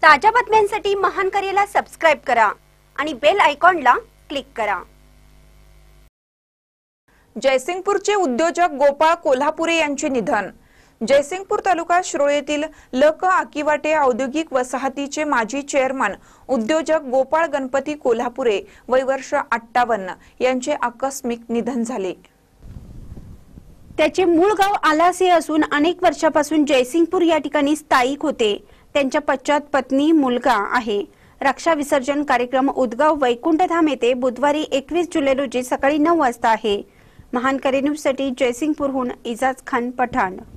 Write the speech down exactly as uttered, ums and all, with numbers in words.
ताज्या बातम्यांसाठी महान करेला सबस्क्राइब करा आणि बेल आयकॉनला क्लिक करा। जयसिंगपूरचे उद्योजक गोपाळ कोल्हापुरे यांचे निधन। जयसिंगपूर तालुका शिरोळेतील लक आकिवाटे औद्योगिक वसाहतीचे माजी चेअरमन उद्योजक गोपाळ गणपती कोल्हापुरे वय वर्ष अठ्ठावन्न यांचे आकस्मिक निधन झाले। त्याचे मूळ गाव आलासे असून अनेक वर्षापासून जयसिंगपूर या ठिकाणी स्थायिक होते। त्यांच्या पश्चात पत्नी मुलगा आहे। रक्षा विसर्जन कार्यक्रम उदगाव वैकुंठधाम येथे बुधवारी एकवीस जुलै रोजी सकाळी नऊ वाजता आहे। महान करे न्यूज साठी जयसिंगपूरहून इजाज खान पठाण।